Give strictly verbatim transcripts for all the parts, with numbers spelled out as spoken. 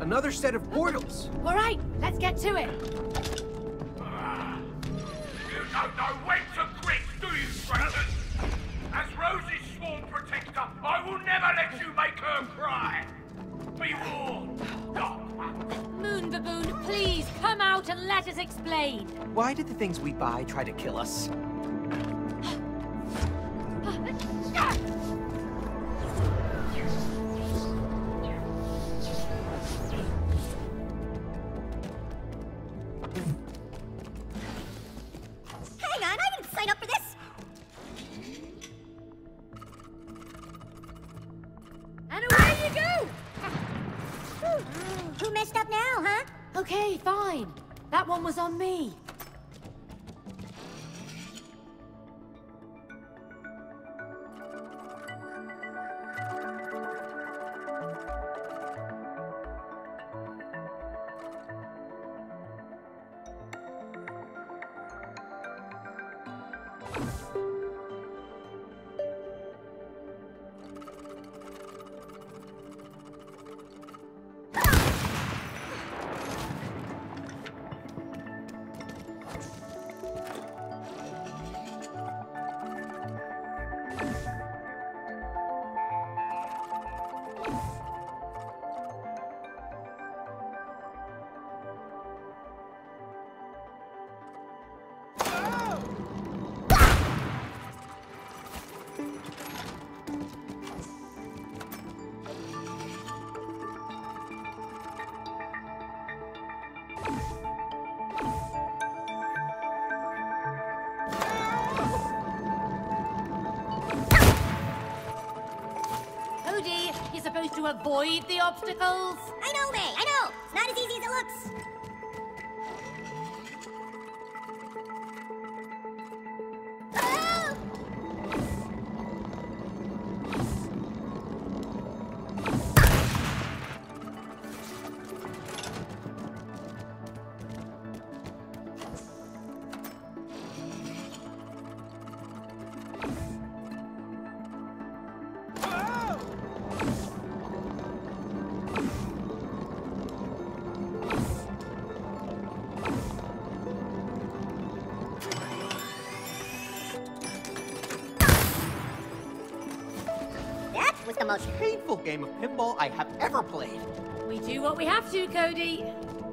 Another set of portals. All right, let's get to it. You don't know when to quit, do you, traitors? As Rosie's sworn protector, I will never let you make her cry. Be warned, Dark One. Moon Baboon, please come out and let us explain. Why did the things we buy try to kill us? Okay, fine. That one was on me. To avoid the obstacles? I know, May, I know! It's not as easy as it looks! The most painful game of pinball I have ever played. We do what we have to, Cody.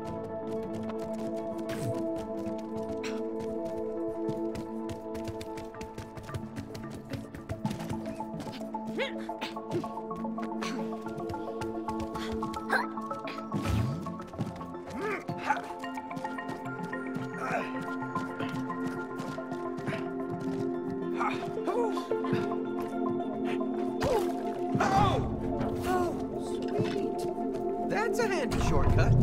That's a handy shortcut.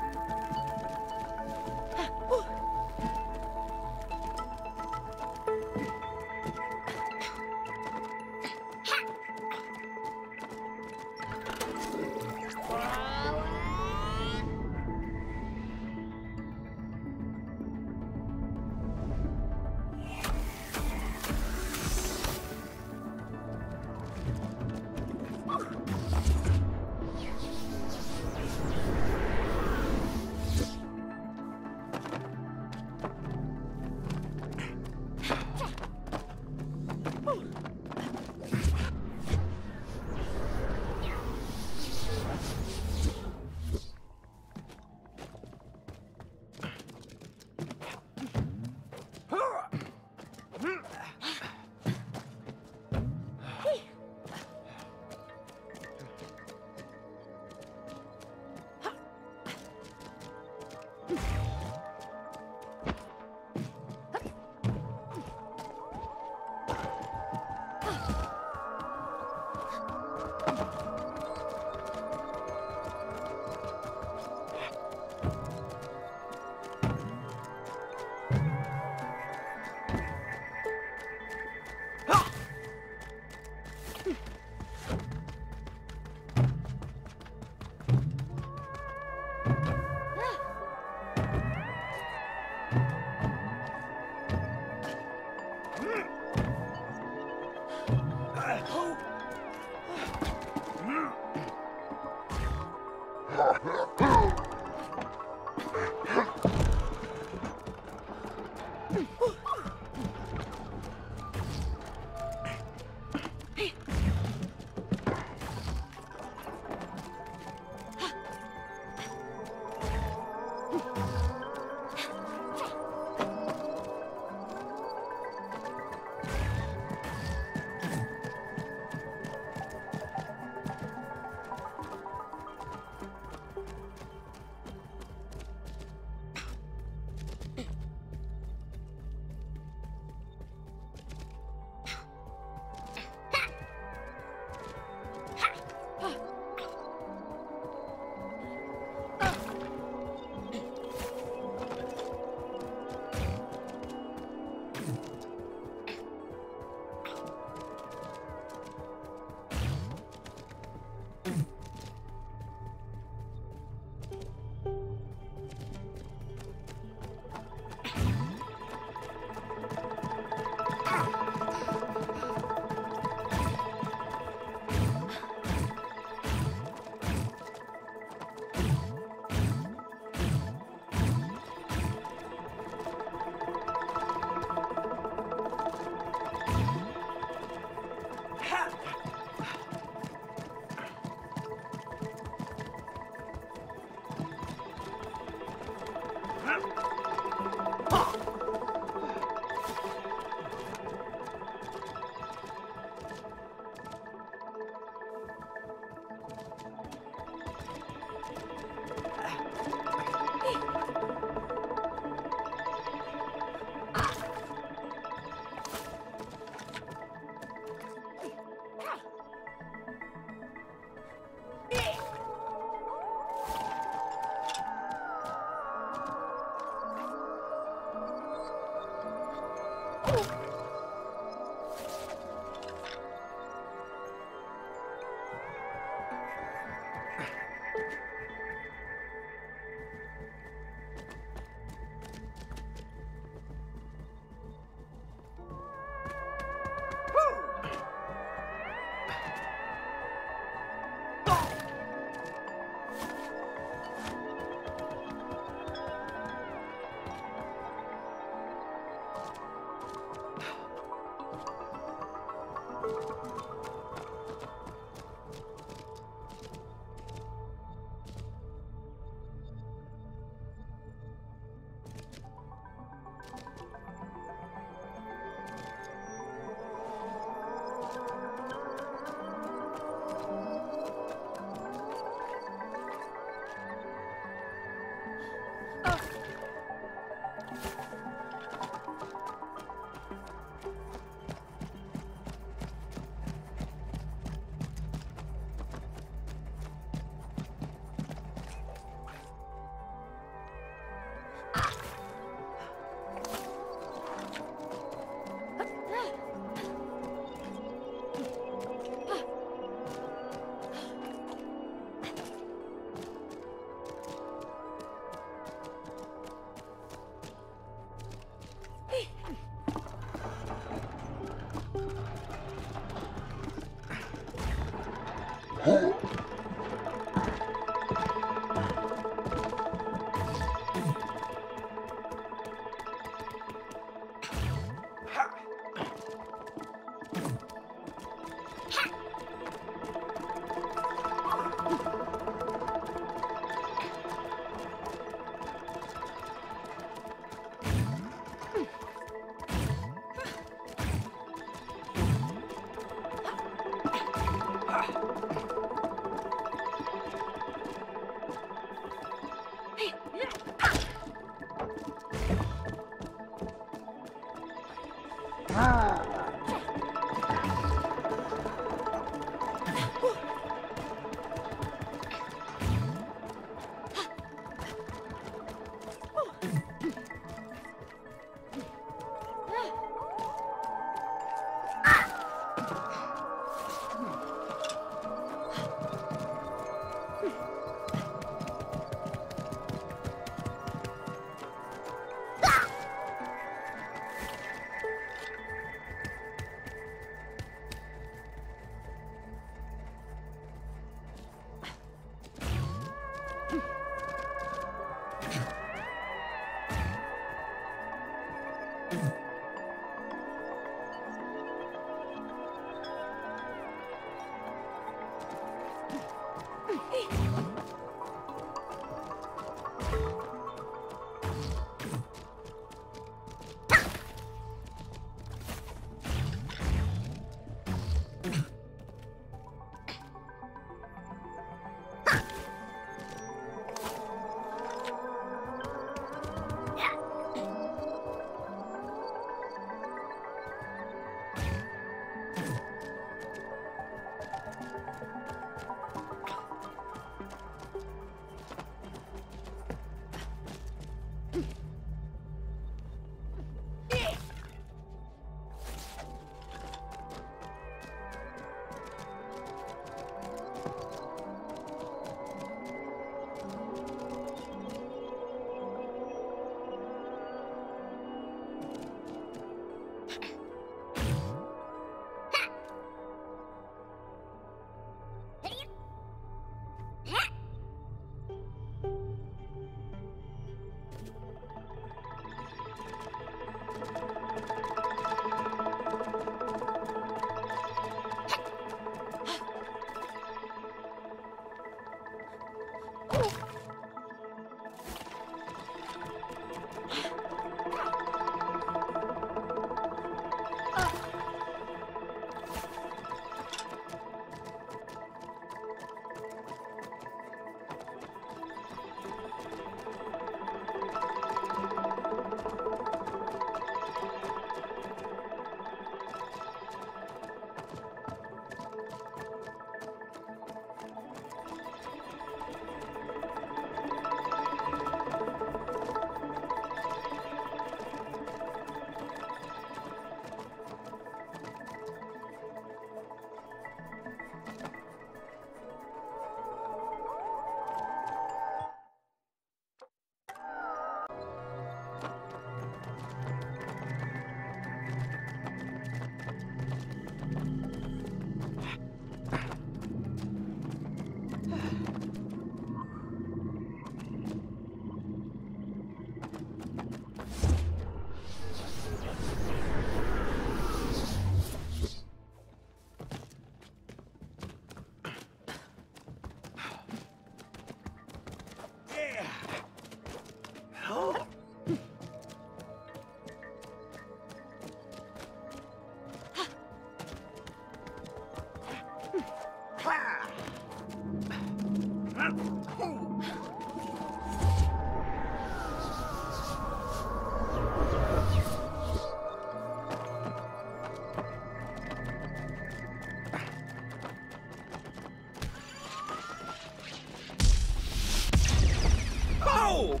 Oh!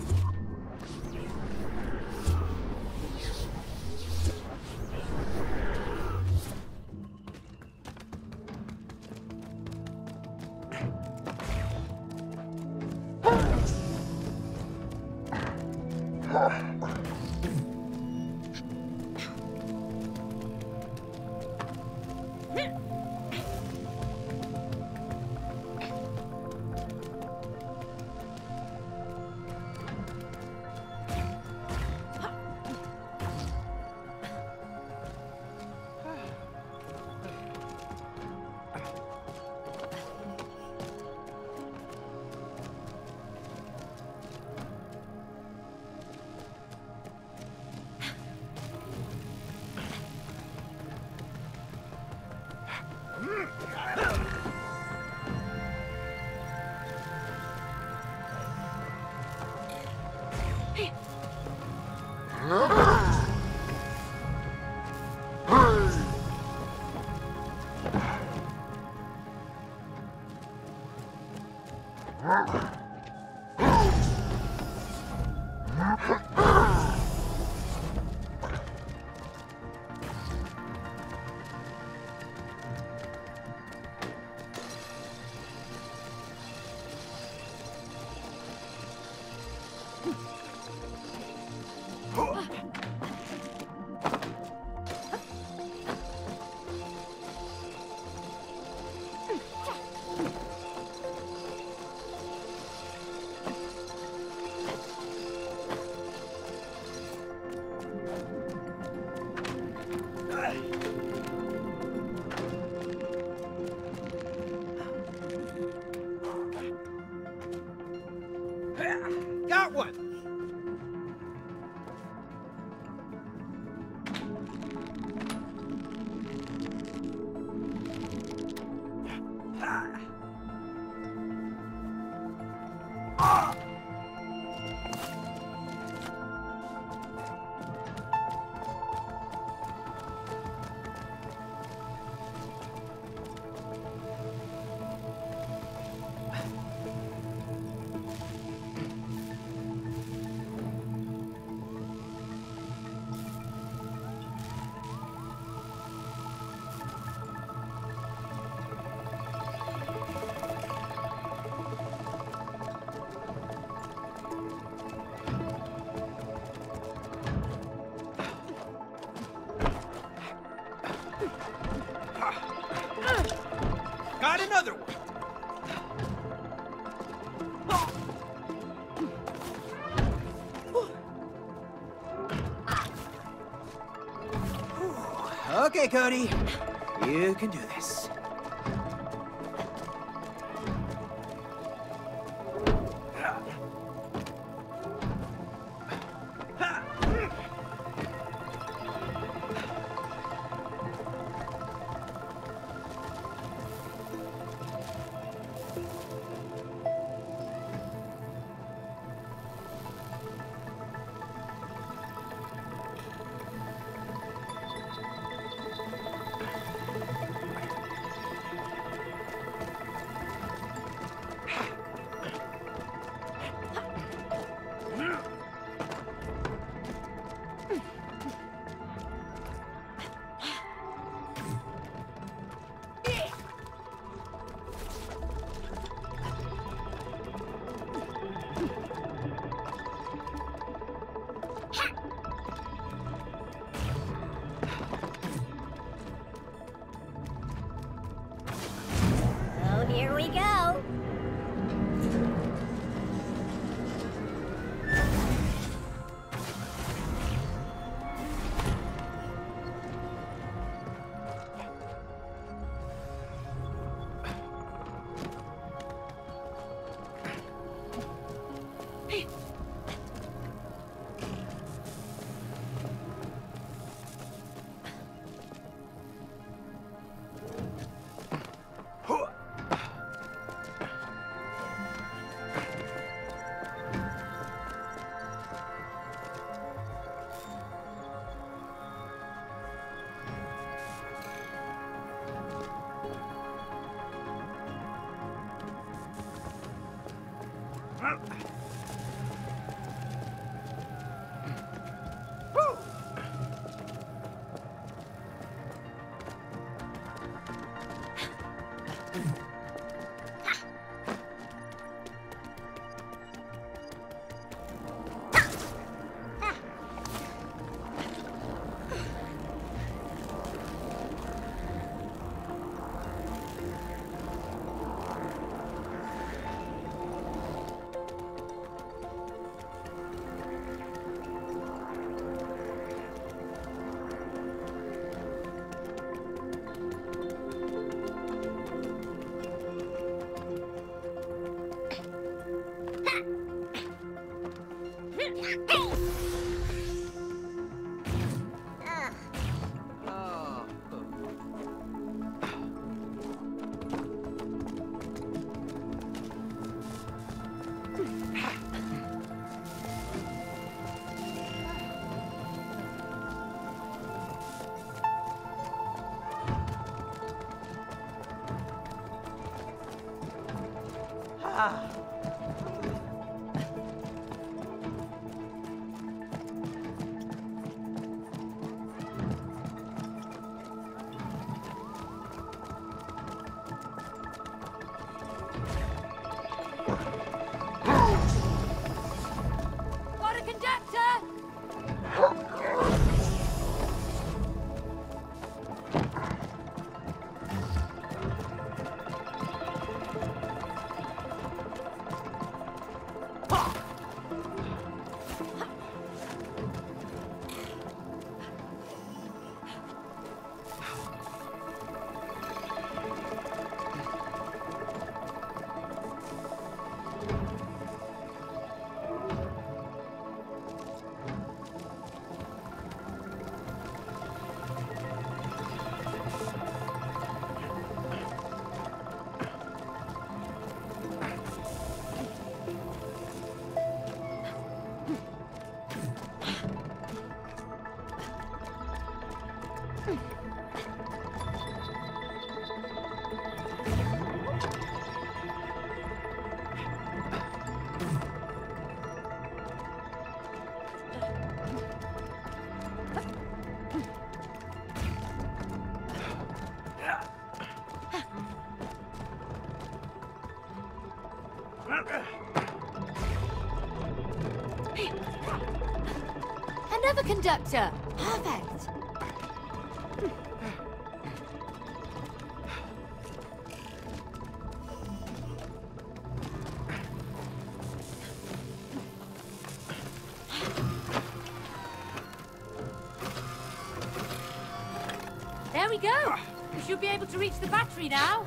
Got one! Got another one! Okay, Cody. You can do this. Water conductor! Another conductor! Perfect! There we go! We should be able to reach the battery now.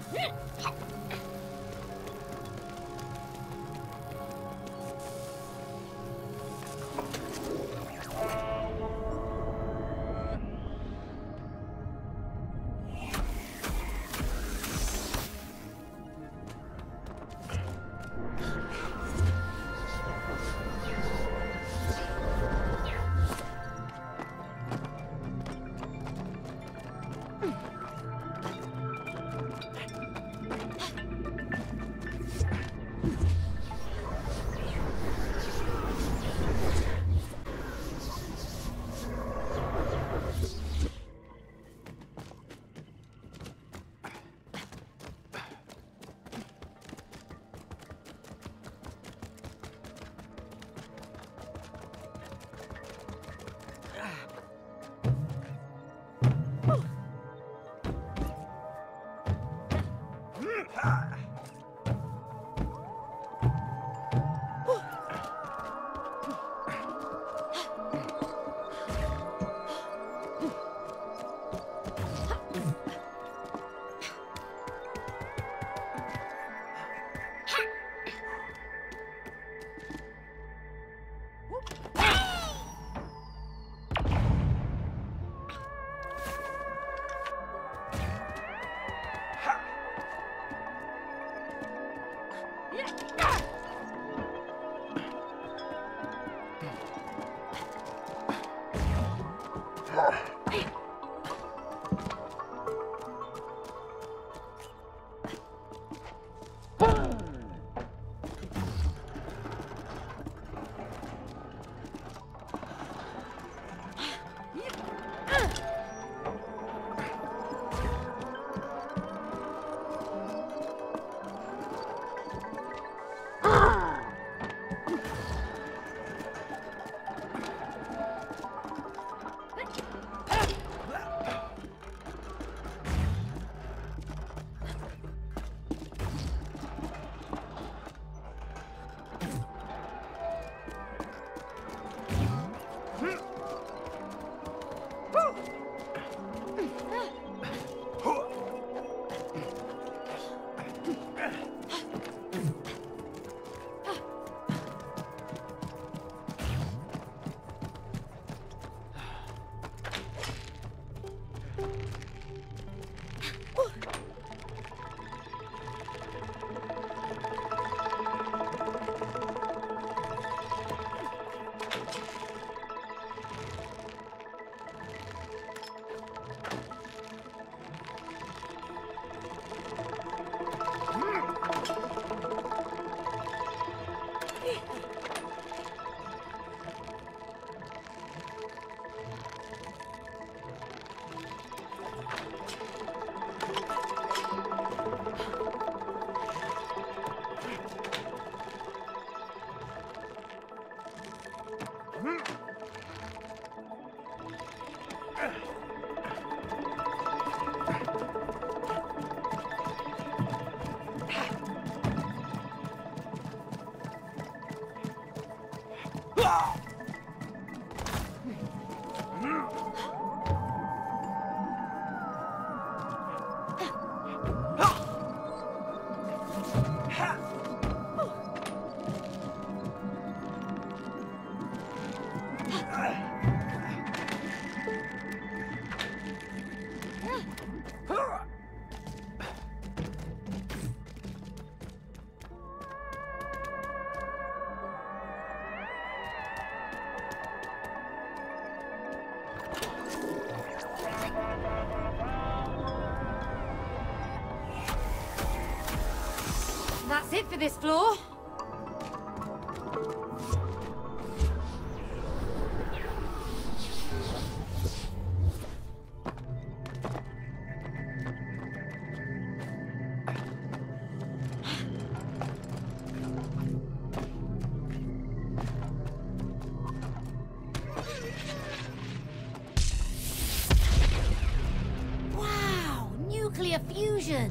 That's it for this floor. Wow, nuclear fusion.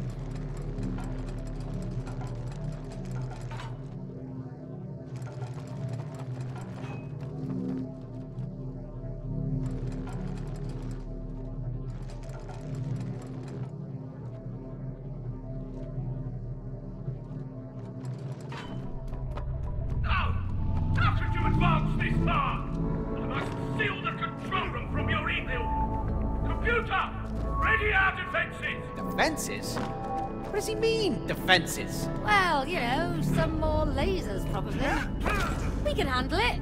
Defenses? What does he mean, defenses? Well, you know, some more lasers, probably. We can handle it.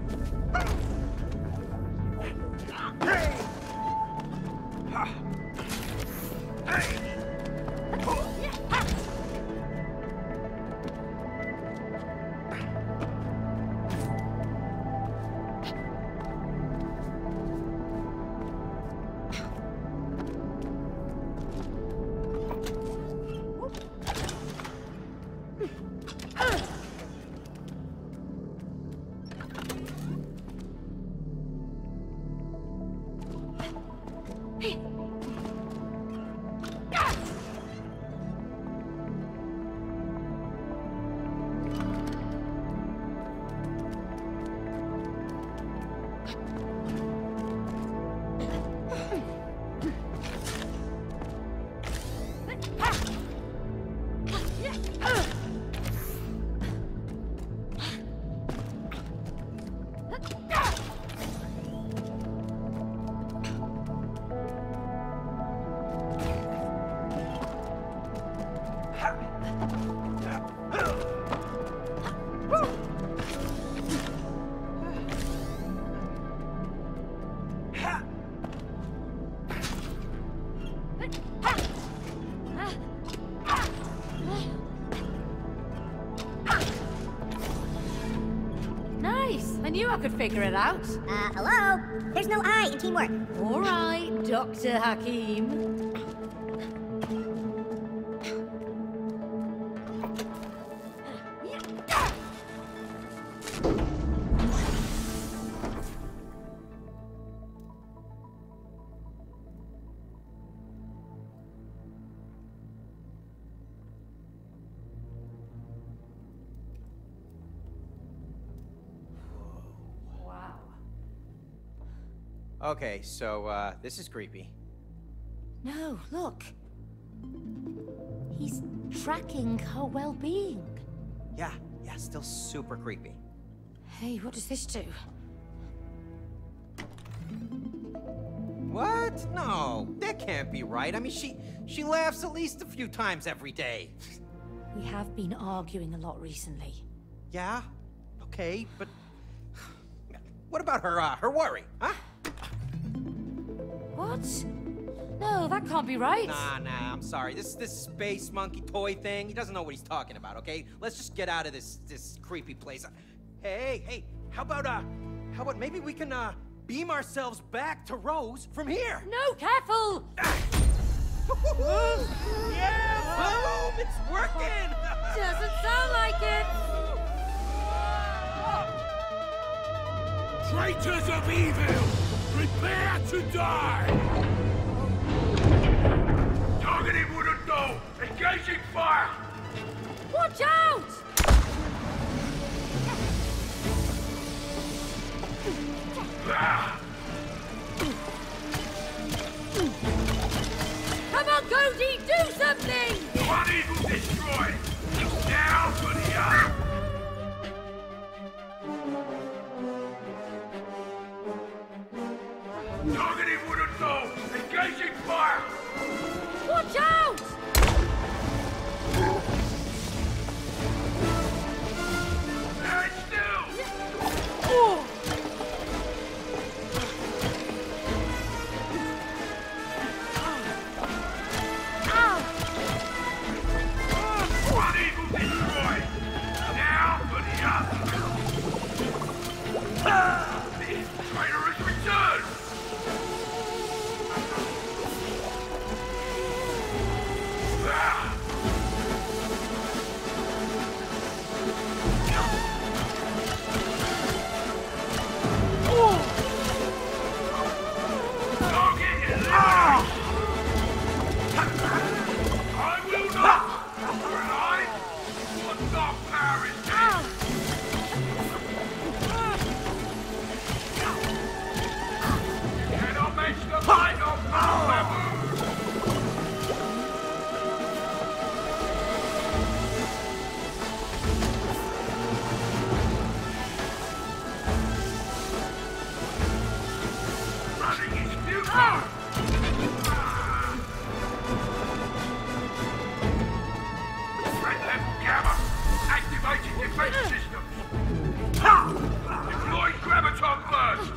I knew I could figure it out. Uh, hello? There's no I in teamwork. All right, Doctor Hakim. Okay, so, uh, this is creepy. No, look. He's tracking her well-being. Yeah, yeah, still super creepy. Hey, what does this do? What? No, that can't be right. I mean, she she laughs at least a few times every day. We have been arguing a lot recently. Yeah? Okay, but what about her, uh, her worry, huh? What? No, that can't be right. Nah, nah, I'm sorry. This this space monkey toy thing, he doesn't know what he's talking about, okay? Let's just get out of this this creepy place. Hey, hey, how about, uh, how about maybe we can, uh, beam ourselves back to Rose from here? No, careful! Yeah, boom! It's working! Doesn't sound like it! Traitors of evil! Prepare to die! Targeting wooden door! Engaging fire! Watch out! dark power is this? Cannot match the might of Baboon! Running is futile! Red level gamma! Activating defense systems! Deploy graviton burst!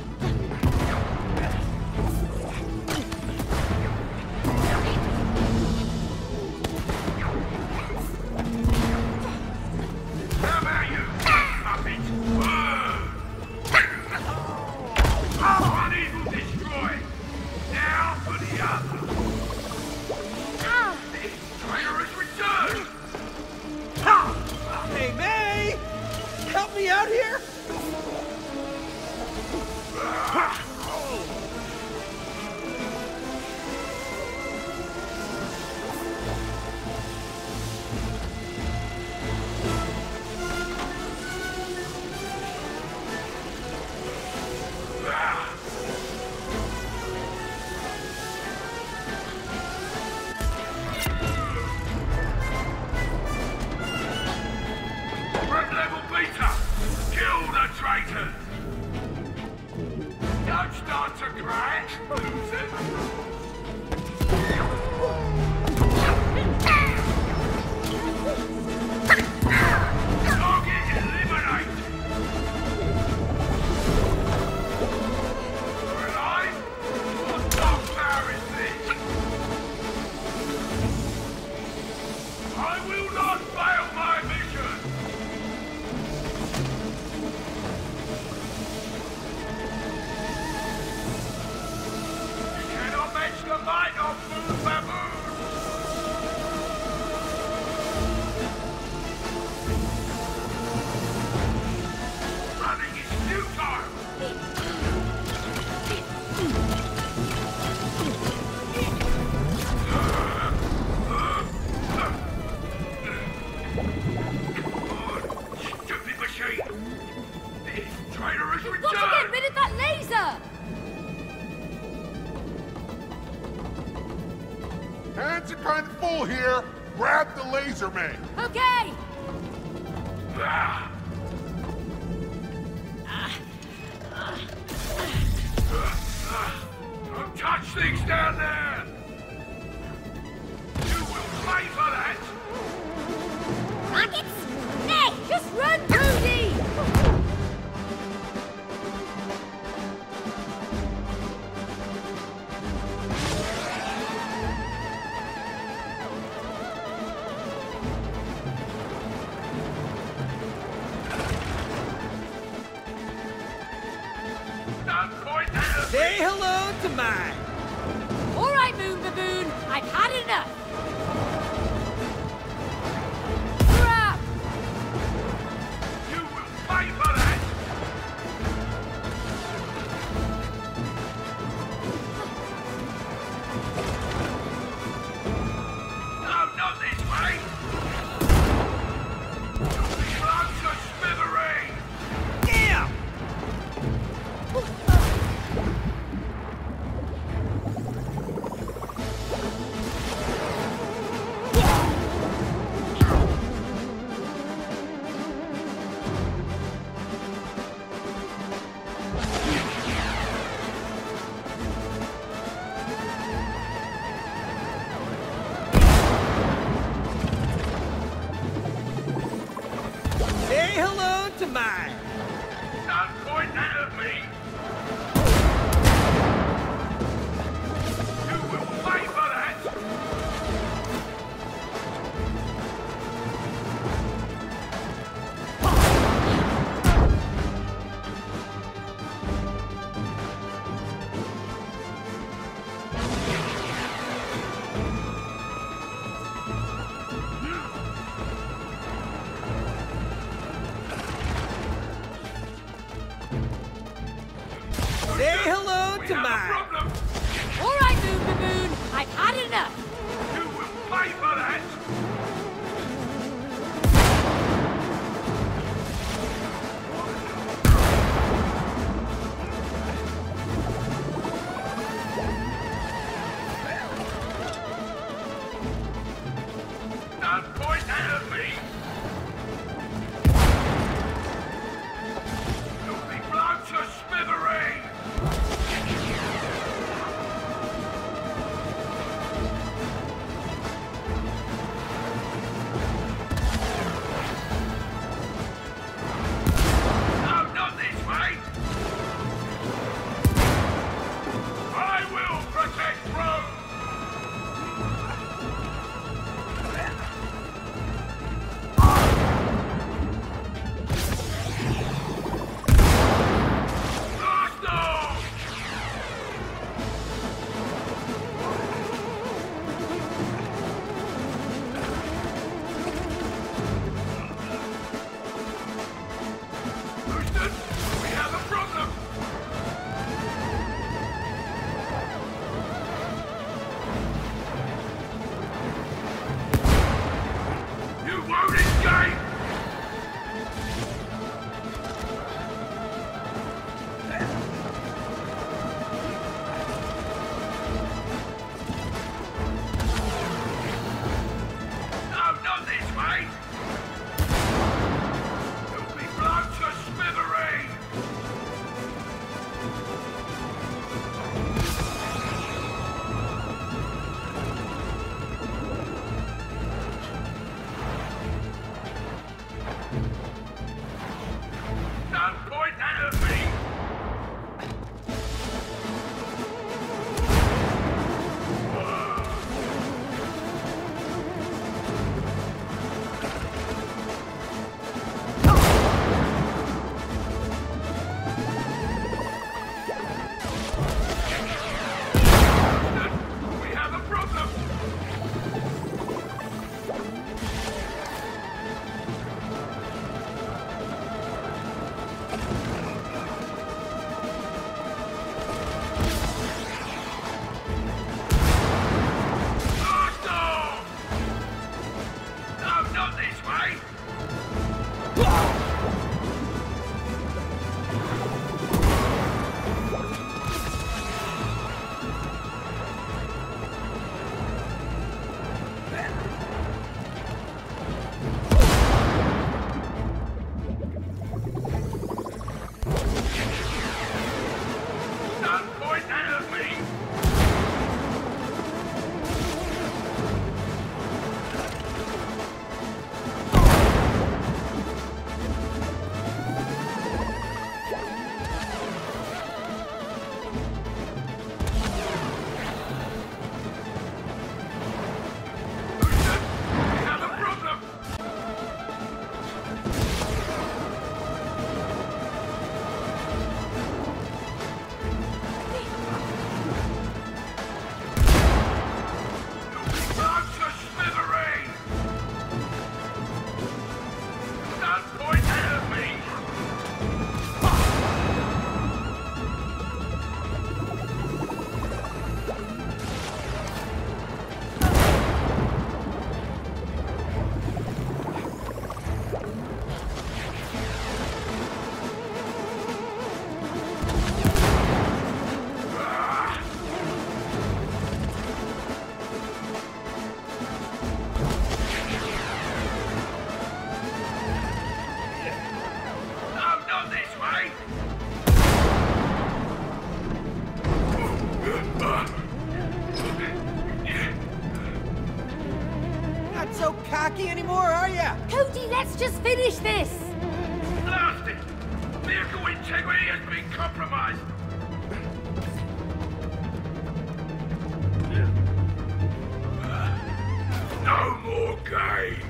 How about you, puppet? One evil destroyed! Now for the other! The traitor has returned! Hey, May! Help me out here! Red level beta! Kill the traitors! Don't start to cry, losers! Target eliminate! You're alive? What dark power is this? I will not fail my mission! You cannot match the might of Blue Baboon! Running is futile! Stupid machine! The traitor has We've got to get returned! rid of that laser! Hands are kind of full here. Grab the laser man. Okay! Ah. Don't touch things down there! You will pay for that! Rockets? Hey, just run, Rudy! Don't point at us! Say hello to mine! All right, Moon Baboon, I've had enough! Crap! You will pay for that! No, not this way! Blood to smithereens! Yeah! Say hello to mine! Don't point that at me! You will pay for that! cocky anymore, are ya? Cody, let's just finish this! Blast it! Vehicle integrity has been compromised! No more games!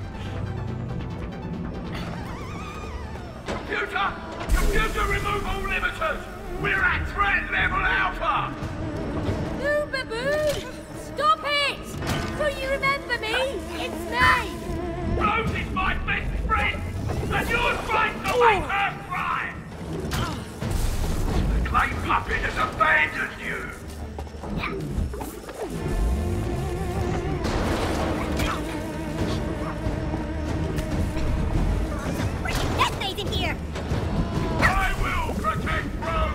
Computer! Computer, remove all limiters! We're at threat level Alpha! No, baboon! Stop it! So you remember me? It's me! Rose is my best friend! And you're trying to make her cry! The clay puppet has abandoned you! Freaking death phase in here! I will protect Rose!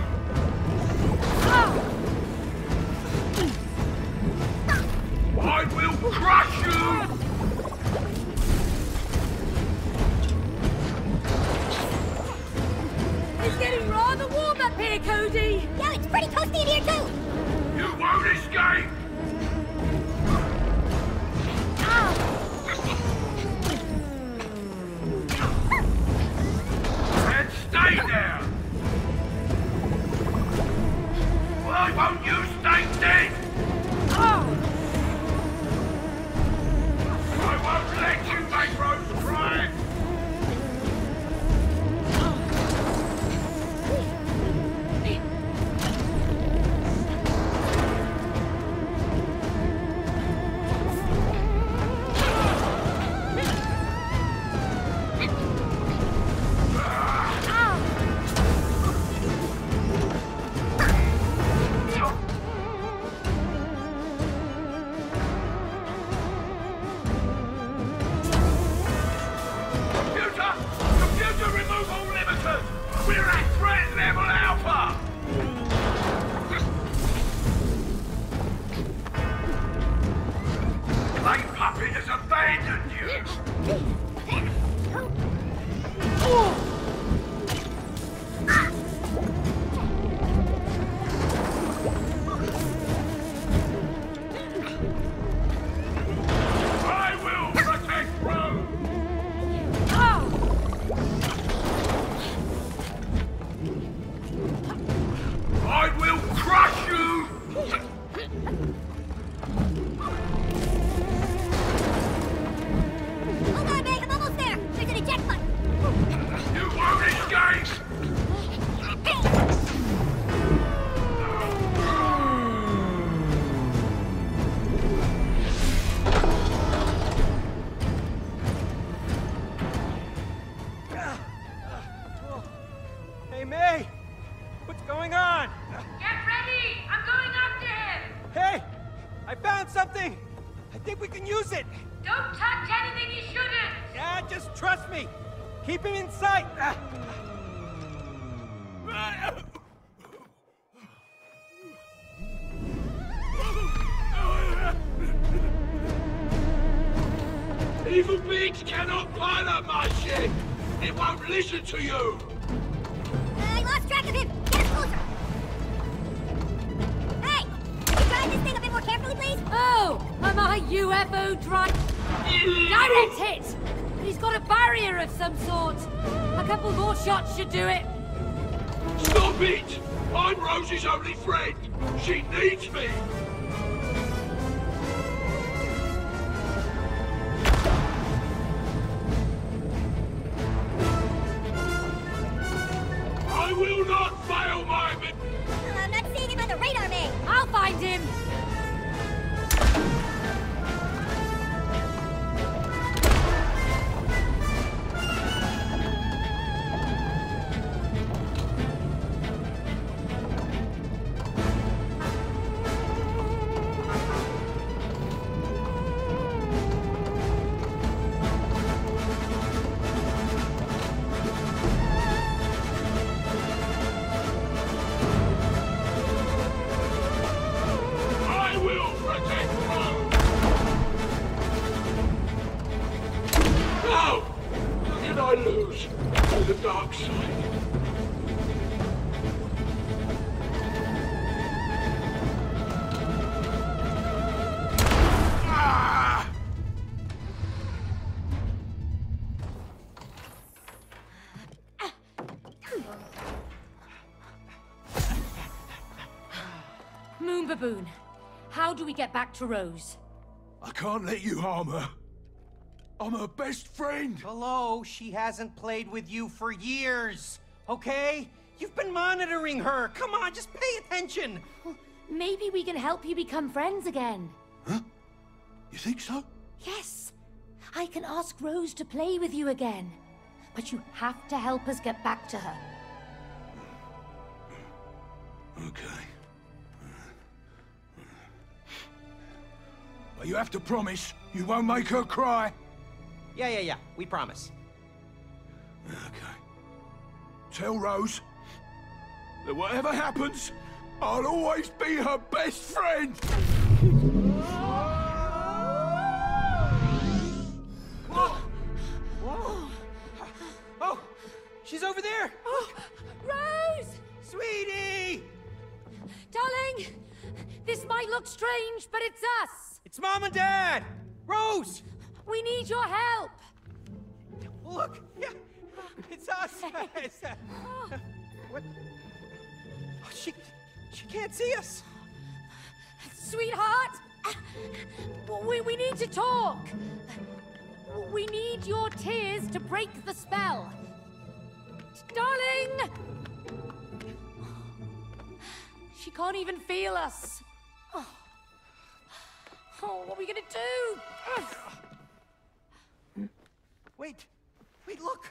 I will crush you! It's getting rather warm up here, Cody! Yeah, it's pretty toasty in here too! You won't escape! And stay there! Why won't you stay dead? I won't let you make Rose cry! Computer! Computer, remove all limiters! We're at threat level Alpha! Clay puppet has abandoned you! I will protect Rose! I will crush you! Hold on, Meg, I'm almost there! There's an eject button! You won't escape! Hey, May! What's going on? Get ready! I'm going after him! Hey! I found something! I think we can use it! Don't touch anything you shouldn't! Yeah, just trust me! Keep him in sight! Evil beings cannot pilot my ship! It won't listen to you! I lost track of him! Get us closer! Hey! Can you drive this thing a bit more carefully, please? Oh! Am I U F O drive? Direct hit! He's got a barrier of some sort. A couple more shots should do it. Stop it! I'm Rose's only friend! She needs me! I will not fail my mission! Uh, I'm not seeing him on the radar, Meg! I'll find him. I will protect Rose! No! How can I lose to the dark side? Ah! Moon Baboon, how do we get back to Rose? I can't let you harm her. I'm her best friend. Hello, she hasn't played with you for years, okay? You've been monitoring her. Come on, just pay attention. Well, maybe we can help you become friends again. Huh? You think so? Yes. I can ask Rose to play with you again. But you have to help us get back to her. Okay. But you have to promise you won't make her cry. Yeah, yeah, yeah, we promise. Okay. Tell Rose that whatever happens, I'll always be her best friend! Whoa! Whoa! Oh! She's over there! Oh, Rose! Sweetie! Darling! This might look strange, but it's us! It's Mom and Dad! Rose! We need your help! Look! Yeah! It's us! It's, uh, what? Oh, she... she can't see us! Sweetheart! We, we need to talk! We need your tears to break the spell! Darling! She can't even feel us! Oh, oh what are we gonna do? Wait! Wait, look!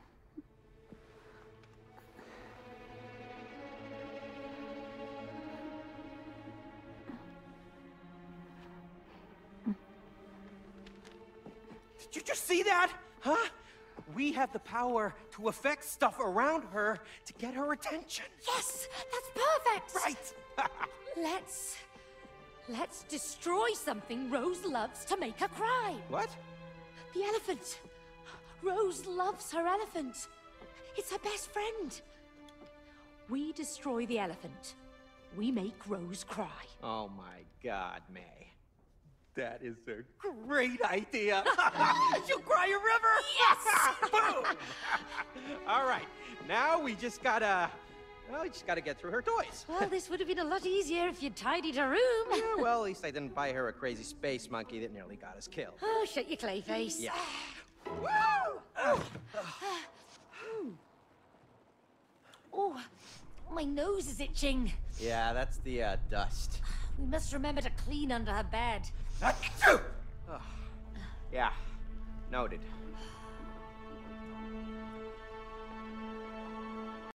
Did you just see that? Huh? We have the power to affect stuff around her to get her attention. Yes! That's perfect! Right! Let's... Let's destroy something Rose loves to make her cry. What? The elephant. Rose loves her elephant. It's her best friend. We destroy the elephant. We make Rose cry. Oh my God, May. That is a great idea. She'll cry a river. Yes! Boom! All right, now we just gotta, well, we just gotta get through her toys. Well, this would have been a lot easier if you'd tidied her room. Yeah, well, at least I didn't buy her a crazy space monkey that nearly got us killed. Oh, shut your clay face. Yeah. Woo! Oh, my nose is itching. Yeah, that's the uh, dust. We must remember to clean under her bed. Oh. Yeah, noted.